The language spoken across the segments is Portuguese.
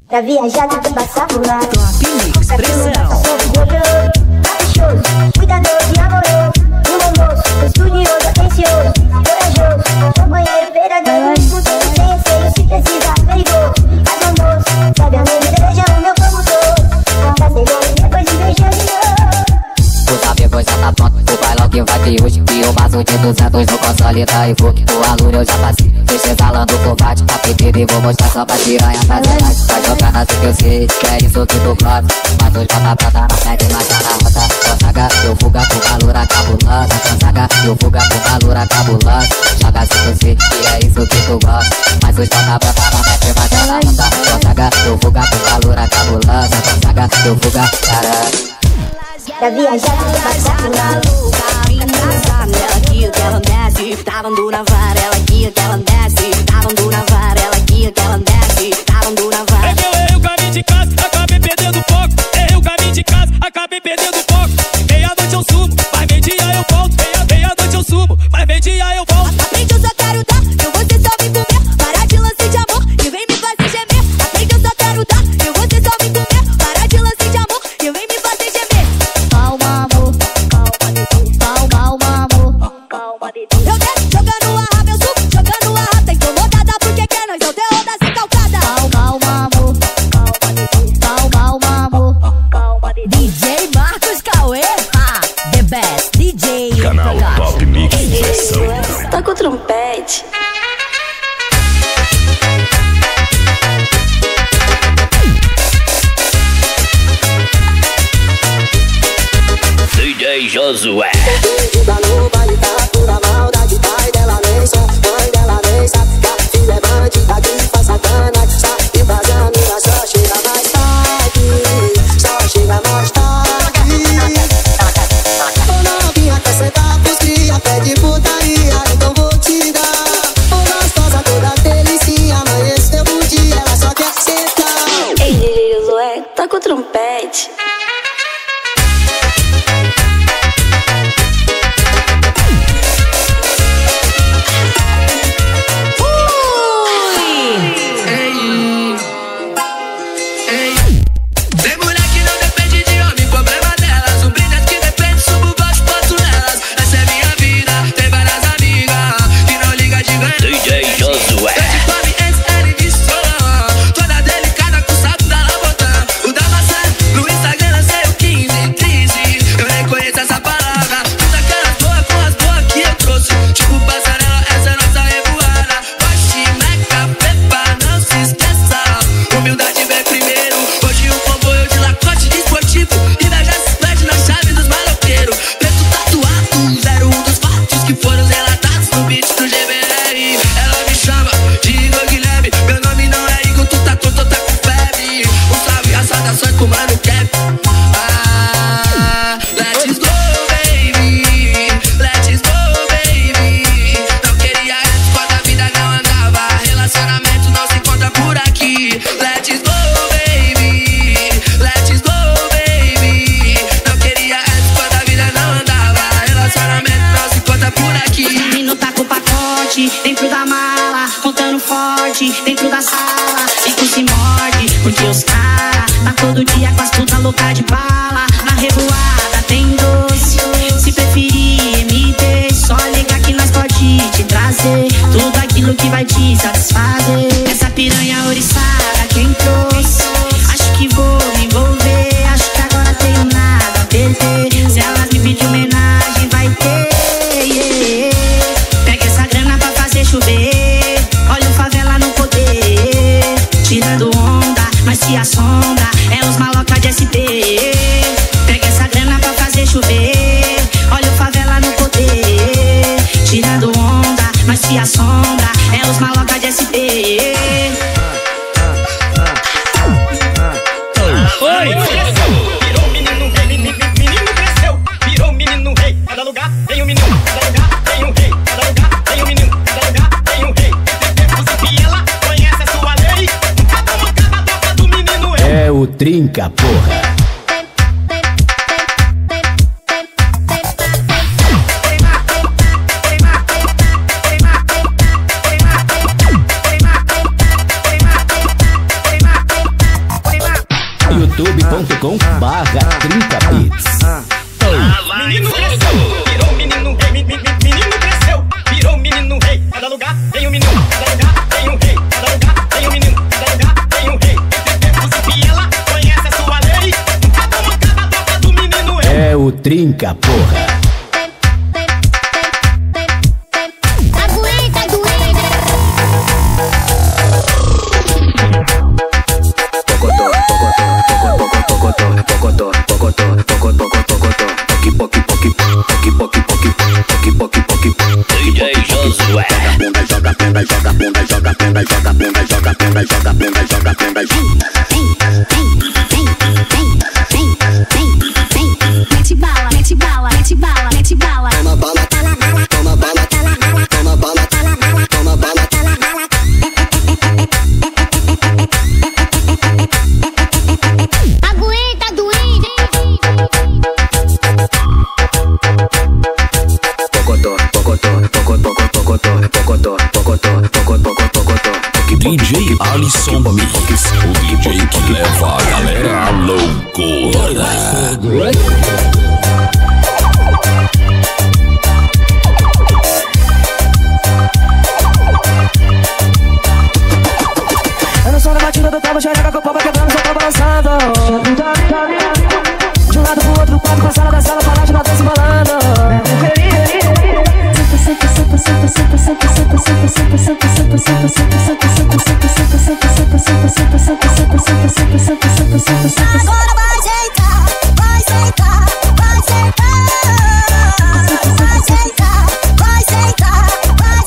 Pra viajar tem que passar por lá. Top Mix, pressão. Caprichoso, cuidadoso e amoroso. Um almoço, estudioso, atencioso, corajoso, companheiro verdadeiro. Com tudo sem receio, se precisar, perigoso. Faz almoço, sabe a minha deseja o meu povo todo. Tá chegando e depois me beija de novo. O saber já tá pronto, o bailão que vai ter hoje. E o vaso de 200 no console tá e vou. O aluro eu já passei, deixa exalando o combate. A PT e vou mostrar só pra tiranha fazer. Vai jogando assim que eu sei, que é isso que tu gosta. Mas hoje bota prata na frente e marcha na rota. Consaga, eu fuga com valor a cabulosa. Consaga, eu fuga com valor a cabulosa. Joga assim que eu sei, que é isso que tu gosta. Mas hoje bota prata na frente e marcha na rota. Consaga, eu fuga com valor a cabulosa. Consaga, eu fuga, caralho. Pra viajar tem que passar por lá. Ela quia que ela desce, tá dando na vara. Ela quia que ela desce, tá dando na vara. Ela quia que ela desce, tá dando na vara. Eu o caminho de casa, acabei perdendo o foco. Errei o caminho de casa, acabei perdendo o foco. Meia-noite eu subo, mas meio-dia eu volto. Meia-noite eu subo, mas meio-dia eu volto. Aprende, eu só quero dar, eu você só me comer. Para de lance de amor e vem me fazer gemer. Aprende, eu só quero dar, eu você só me comer. Para de lance de amor e vem me fazer gemer. Calma, amor, calma, amor. Eu desço jogando a raba, eu subo jogando a raba. Tá incomodada porque quer nós é o terror da recalcada. Calma, amor, calma, amor. DJ Marcos Cauê, the best DJ. Canal Top Mix Pressão. Tá com o trompete? DJ Josué. Perdida no baile, tá pura maldade. Pai dela nem só, mãe dela nem sabe. Que a filha é bandida que faz sacanagem. Sabe fazer amiga, só chega mais tarde. Só chega mais tarde. Ô novinha, quer sentar pros cria, pede putaria, então vou te dar. Ô gostosa, toda delicinha, amanheceu o dia, ela só quer sentar. Ei, DJ Josué, tá com o trompete? Tem mulher que não depende de homem, problema delas. Um brilhante que depende, subo baixo, passo nelas. Essa é minha vida, tem várias amigas que não liga de ganhar. DJ Josué. Eu te come antes, ela disse solão. Toda delicada com o saco da labotã. O da maçã, no Instagram lancei o 15, crise. Eu nem conheço essa palavra. Tudo aquelas boas com as boas que eu trouxe. Tipo passarela, essa é nossa revoada. Oxi, meca, pepa, não se esqueça. Humildade vem primeiro. Hoje um comboio de lacote de esportivo. Inveja se perde na chave dos maloqueiros. Preto tatuado, 01 dos fatos que foram relatados no beat do GBR. Ela me chama de Igor Guilherme. Meu nome não é Igor, tu tá tonto, tá com febre. Um salve, as saudações com o mano Cap. Let's go, baby. Let's go, baby. Não queria antes quando a vida não andava. Relacionamento não se encontra por aqui. Let's go, baby. Let's go, baby. Não queria antes quando a vida não andava. Relacionamento não se encontra por aqui. Os menino tá com o pacote dentro da mala, contando forte dentro da sala. Bico se morde, porque os cara tá todo dia com as puta louca de bala. Na revoada tem doce, se preferir me dê. Só ligar que nós pode te trazer tudo aquilo que vai te satisfazer. Essa piranha oriçada quem trouxe, acho que vou me envolver. Acho que agora tenho nada a perder. Se elas me pedir homenagem vai ter. Pega essa grana pra fazer chover. Olha o favela no poder, tirando onda, mas se assombra. É os maloca de SP. Pega essa grana pra fazer chover. Olha o favela no poder, tirando onda, mas se assombra. É os maloca de SP. Oi! Virou menino rei, menino cresceu. Virou menino rei, cada lugar tem um menino. Cada lugar tem um rei, cada lugar tem um menino. Cada lugar tem um rei. E ela conhece a sua lei. Cada uma cala a boca do menino rei. É o Trinca, porra. youtube.com/trincabits. Menino cresceu, virou menino rei. Menino cresceu, virou menino rei. Cada lugar tem um menino, cada lugar tem um rei. Cada lugar tem um menino, cada lugar tem um rei. Você e ela conhece a sua lei. Cada uma cada boca do menino rei. É o Trinca, porra. DJ Josué. Joga bunda, joga bunda, joga bunda, joga bunda, joga bunda, joga bunda, joga bunda, joga bunda. Mete bala, mete bala, mete bala, mete bala. Toma bala, toma bala, toma bala, toma bala. Aguenta, doente. DJ Alisson Mix, o DJ que leva a galera à loucura. Eu não sou na batida do cabo, xereca com o pau quebrando, só tô balançando. De um lado pro outro, do palco, passando da sala, parar de nota se balando. Agora vai sentar, vai sentar, vai sentar. Vai sentar, vai sentar, vai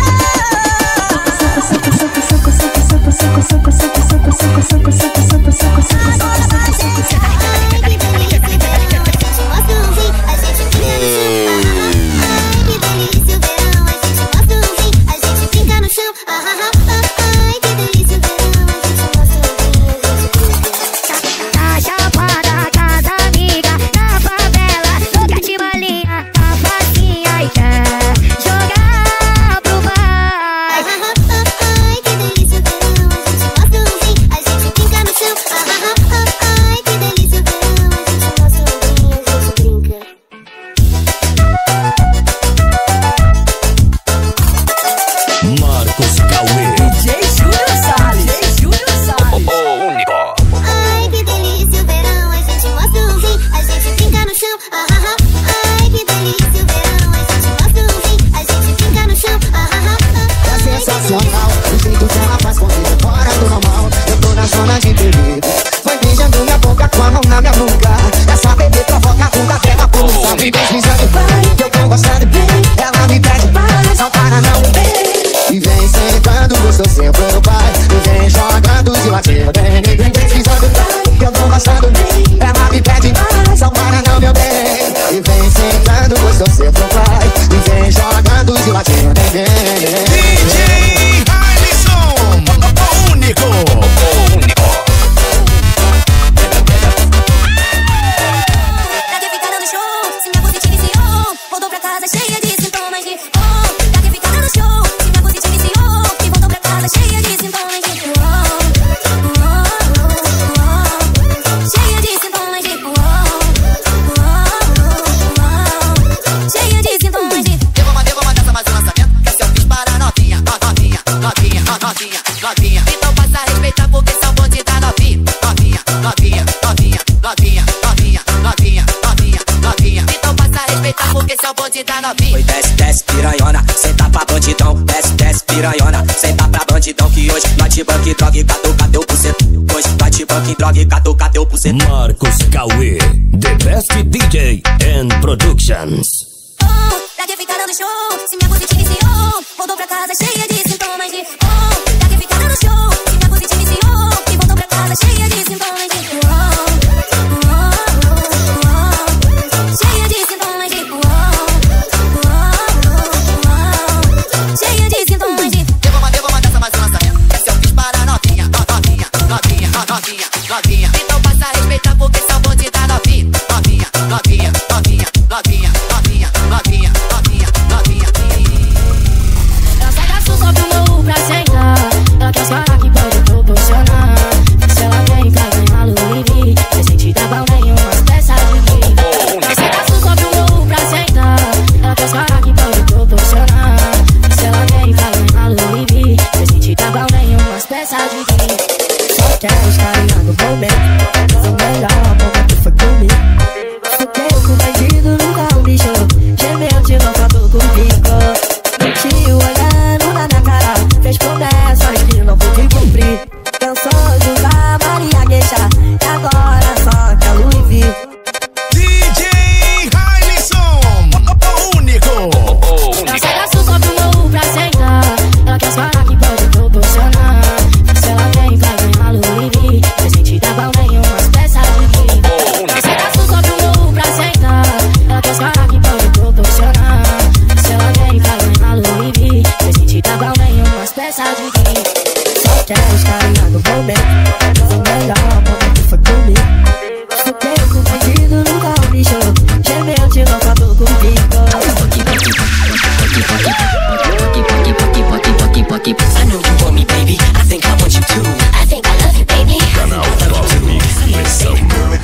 Oi, desce, desce, piranhona, senta pra bandidão. Desce, desce, piranhona, senta pra bandidão. Que hoje nós banque droga e catuca teu buceta. Hoje nós banque droga e catuca teu buceta. Marcos Cauê, the best DJ and productions. Pra que ficar dando show, se minha positiva iniciou, voltou pra casa cheia de sintomas de pra que ficar dando show, se minha positiva iniciou, e voltou pra casa cheia de sintomas de cheia de sintomas de cheia de sintomas de Eu vou mandar essa mais um lançamento. Esse eu fiz para novinha, novinha, novinha, novinha, novinha. Então passa a respeitar porque esse é o bonde da novinha, novinha, novinha, novinha, novinha, novinha, novinha, novinha, novinha. Ela sai da sua sobe o morro pra sentar. Ela quer as barras que pode proporcionar. Se ela vem pra ganhar Louis V, Só quero estar no momento. O melhor momento foi comigo. Fiquei com o bandido, nunca um bicho. Gemeu, tirou foto comigo. Mentiu olhando na minha cara. Fez promessas que não pude cumprir. Pensou em usar Maria Gueixa. E agora só quer Louis V. DJ Hailison, o único. Ela sai da sua só pro morro pra sentar. Ela quer as varas que pode proporcionar. Se ela vem pra ganhar Louis V, presente da Balmain umas peças de vinho. Ela sai da sua só pro morro pra sentar. Ela quer as varas que pode proporcionar. Se ela vem pra ganhar Louis V, presente da Balmain umas peças de vinho. Só quero estar no momento. O melhor momento foi comigo. Fiquei com o bandido, nunca um bicho. Gemeu, tirou foto comigo. I know you want me, baby. I think I want you too. I think I love you, baby. Canal Top Mix Seleção.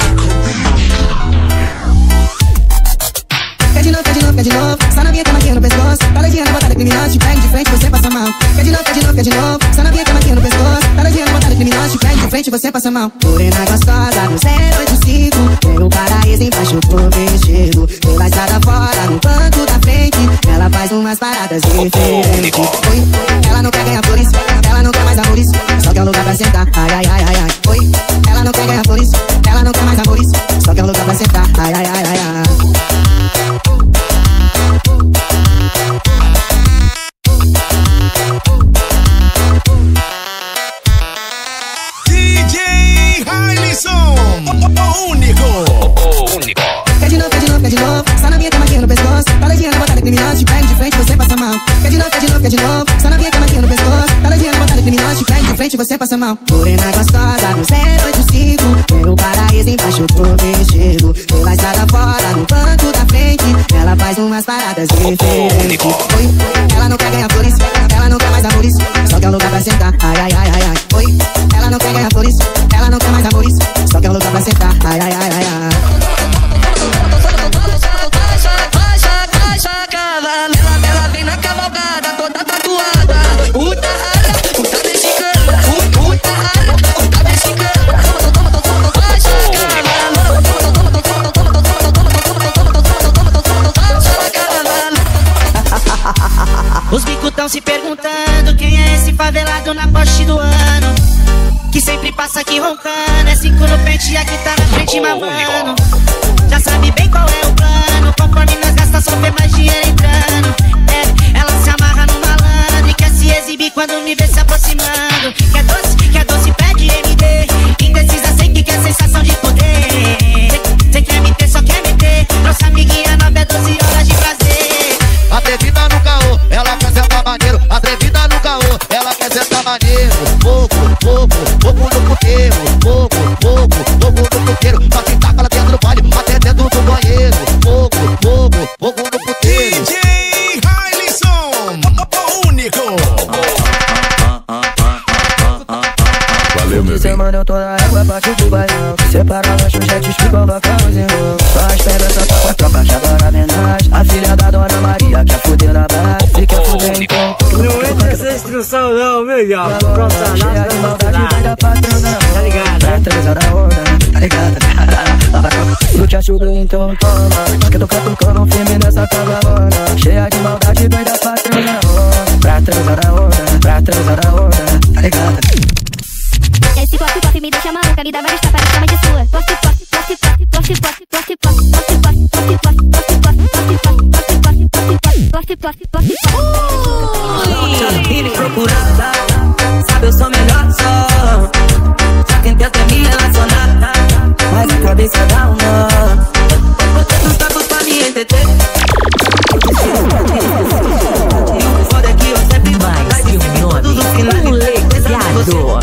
Quer de novo, quer de novo, quer de novo. Só na minha cama aqui no pescoço. Tá leidinha na botada criminosa. Te pego de frente, você passa mal. Quer de novo, quer de novo, quer de novo. Só na minha cama aqui no pescoço. Tá leidinha na botada criminosa. Te pego de frente, você passa mal. Morena gostosa no 085. Tem um paraíso embaixo prometido. Pela estrada fora, no banco da frente. Ela faz umas paradas diferentes. Oi, ela não quer ganhar flores. Ela não quer mais amores. Só quer um lugar pra sentar. Ai, ai, ai, ai, ai. Oi, ela não quer ganhar flores. Ela não quer mais amores. Só quer um lugar pra sentar. Ai, ai, ai, ai, ai. DJ Hailison, o único. Quer de novo, quer de novo, quer de novo. Só na minha cama aqui no pescoço. Tá leidinha na botada criminosa. Te pego de frente, você passa mal. Quer de novo, quer de novo, quer de novo. Só na minha cama aqui no pescoço. Tá leidinha na botada criminosa. Te pego de frente, você passa mal. Morena gostosa no 085. Tem um paraíso embaixo prometido. Pela estrada fora, no banco da frente. Ela faz umas paradas diferentes. Oi, ela não quer ganhar flores. Ela não quer mais amores. Só quer um lugar pra sentar. Ai, ai, ai, ai, ai. Oi, ela não quer ganhar flores. Ela não quer mais amores. Só quer um lugar pra sentar. Ai, ai, ai, ai, ai. Ela vem na cavalgada, toda tatuada. Puta rara, puta mexicana. Puta rara, puta mexicana. Os bicos tão se perguntando quem é esse favelado na Porsche do ano, que sempre passa aqui roncando. É 5 no pente e aqui tá na frente mamando. Já sabe bem qual é o plano. Conforme nós gasta, só vê mais dinheiro entrando. É, ela se amarra no malandro e quer se exibir quando me vê se aproximando. Quer doce, pede MD. Indecisa, sei que quer sensação de poder. Cê quer me ter, só quer meter. Nossa amiguinha nova é 12 horas de prazer. Atrevida no caô, ela quer sentar maneiro. Atrevida no caô, ela quer sentar maneiro. Fogo no puteiro. Fogo no puteiro. Só que taca lá dentro do baile, até dentro do banheiro. Fogo no puteiro. DJ Hailison, o único. Valeu, meu bem. Semana eu tô na água, parte do baião. Separa lanchonete, explica o bacana, irmão. Só as pedras, só tá com a tropa, que agora menage. A filha da Dona Maria quer fuder na base. Se quer fuder, então não entra essa instrução não, meu jovem. Pronto, cheia de maldade, vai dar patrão, não. Tá ligado? Vai transar da onda, tá ligado? Eu te ajudo, então toma. Que eu tô catucando um filme nessa cavalona. Cheia de maldade, vai dar patrão, não. Pra transar da onda, pra transar da onda, tá ligado? Esse pop me deixa maluca, me dá vários tapas na cama de sua. Me procurada, sabe eu sou melhor só. Só quem tenta me relacionar, mas a cabeça dá um nó. Botando tacos pra me entreter. E o foda é que eu sempre mais que um nome, legado.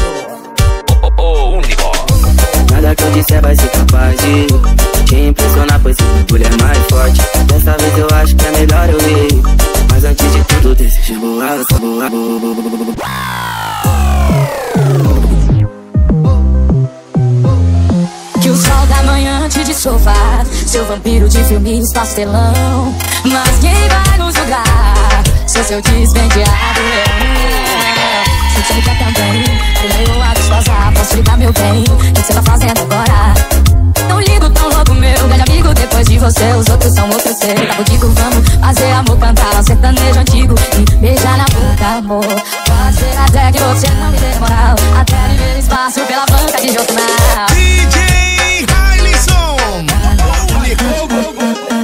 Nada que eu disser vai ser capaz de te impressionar, pois esse bagulho é mais forte. Dessa vez eu acho que é melhor eu ir. Mas antes de tudo desejo boa. Que o sol da manhã te de sofá, seu vampiro de filmes pastelão. Mas quem vai nos julgar? Sou seu desvendeado, se chega também, o meu lado está gostosa, posso te dar meu bem. O que cê tá fazendo agora? Tão lindo, tão louco, meu grande amigo. Depois de você, os outros são outros seus. Tá contigo, vamos fazer amor, cantar um sertanejo antigo e beijar na boca, amor. Fazer até que você não me dê moral, até me ver espaço pela banca de jornal. DJ Hailison, o único.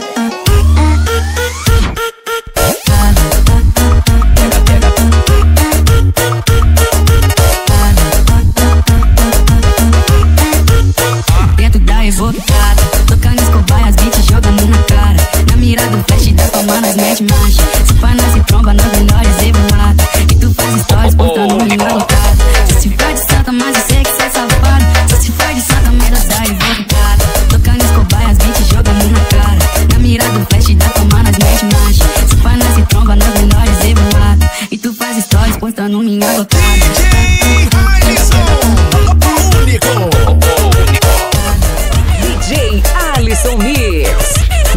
Tocando escobar, as beats jogando na cara. Na mira do flash da tua mano, as mete marcha. Se pá, nós se tromba, nós melhores evoluados. E tu faz stories, postando no meu locado. Se for de santa, mas eu sei que cê é safado. Se for de santa, mas nós dá invocado. Tocando escobar, as beats jogando na cara. Na mira do flash da tua mano, as mete marcha. Se pá, nós se tromba, nós melhores evoluados. E tu faz stories, postando no meu locado. DJ Hailison, o único. DJ Alisson Mix.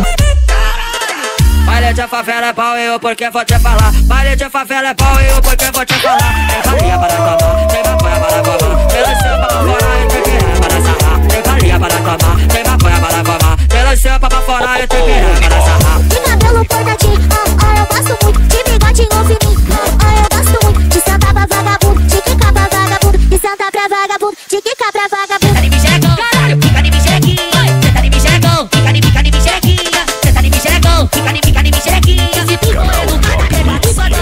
Baile de favela é pau, eu porque vou te falar. Baile de favela é pau, eu porque vou te falar. Tem farinha para tomar, tem maconha para fumar. Pelo seu papo fora, eu te quero para sarrar. Tem farinha para tomar, tem maconha para fumar. Pelo seu papo fora, eu te quero para sarrar. De cabelo cortadinho, eu gosto muito. De bigodinho fininho, eu gosto muito. De sentar pra vagabundo, de quicar pra vagabundo. De sentar pra vagabundo, de quicar pra vagabundo. Fica de bichegão, caralho, fica de bichequinha. Fica de bichegão, fica de bichequinha. Fica de bichegão, fica de bichequinha. Se tu for do cara, pega tu vai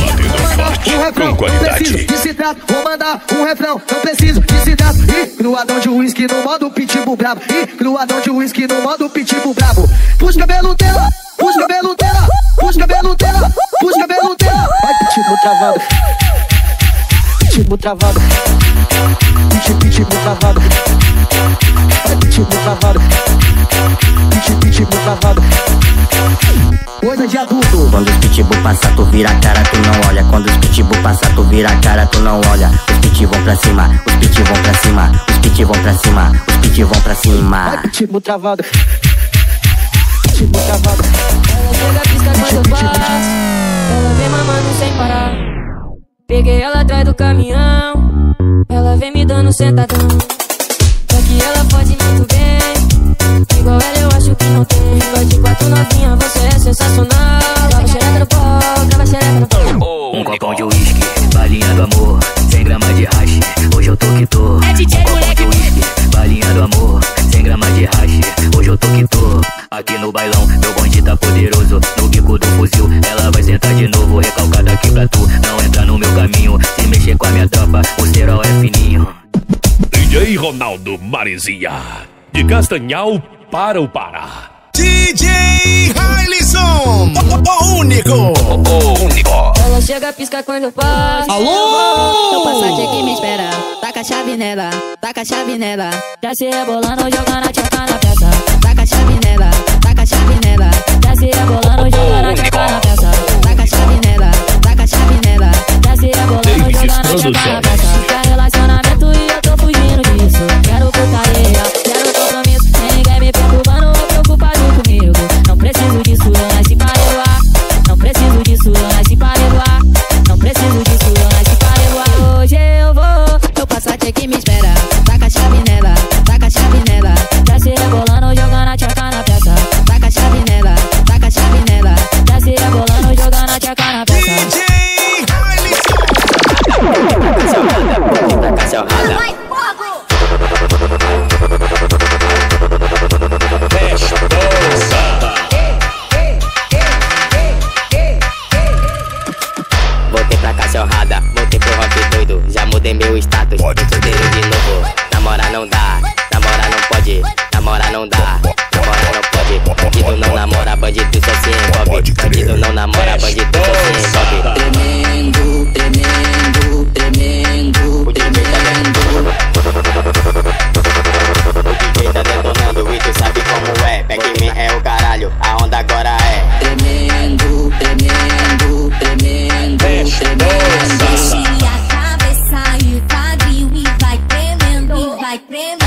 um refrão, não preciso de citrato. Vou mandar um refrão, não preciso de citrato. Ih, cruadão de uísque no modo pitbull brabo. Ih, cruadão de uísque no modo pitbull brabo. Puxa cabelo dela, puxa cabelo dela, puxa cabelo dela, puxa cabelo dela. Vai pitbull travado, pitbull travado, pitbull travado. Vai pitbull travado, pitbull travado. Coisa de adulto. Quando os pitbull passar, tu vira a cara, tu não olha. Quando os pitbull passar, tu vira a cara, tu não olha. Os pit vão pra cima, os pit vão pra cima, os pit vão pra cima, os pit vão pra cima. Vai pitbull travado, pitbull travado. Ela chega, pisca quando eu passo. Ela vem mamando sem parar. Peguei ela atrás do caminhão. Ela vem me dando sentadão. Só que ela pode muito bem. Igual ela eu acho que não tem. Igual de quatro novinha, você é sensacional. Grava xereca no pó, grava xereca no pó. Um copão de uísque, balinha do amor, 100 gramas de hash, hoje eu tô que tô. É DJ moleque, balinha do amor, 100 gramas de hash, hoje eu tô que tô. Aqui no bailão, meu bonde tá poderoso, no bico do fuzil, ela vai sentar de novo, recalcada aqui pra tu, não entra no meu caminho, se mexer com a minha tropa, o cerol é fininho. DJ Ronaldo Marizia, de Castanhal para o Pará. DJ Hailison, o único. O único. Ela chega, pisca quando eu passo. Alô? Tô passante aqui me espera. Taca a chave nela, taca a chave nela. Já se rebolando, jogando a tcheca na peça. Taca a chave nela, taca a chave nela. Já se rebolando, jogando a tcheca na peça. Taca a chave nela, taca a chave nela. Já se rebolando, jogando a tcheca na peça. Quer relacionamento e eu tô fugindo disso. Quero putaria, quero compromisso. Ninguém me preocupando ou preocupado comigo. Não preciso disso, eu nasci pra revoar. Não preciso disso, eu nasci pra revoar. Não preciso disso, eu nasci pra revoar. Hoje eu vou, eu passo até que me espera. Taca a chave nela, taca a chave nela. Já se rebolando, jogando a tcheca na peça. Taca a chave nela, taca a chave nela. Já se rebolando, jogando a tcheca na peça. Voltei pra cachorrada, voltei pro rock doido. Já mudei meu status, tô solteiro de novo. Namorar não dá, namorar não pode. Namorar não dá, namorar não pode. Bandido não namora, bandido só se envolve. Bandido não namora, bandido só se envolve. Tremendo, tremendo, tremendo, tremendo. O DJ tá detonando e tu sabe como é. Backman é o caralho, a onda agora é tremendo, tremendo, tremendo, tremendo. Mexe a cabeça e o quadril e vai tremendo, e vai tremendo.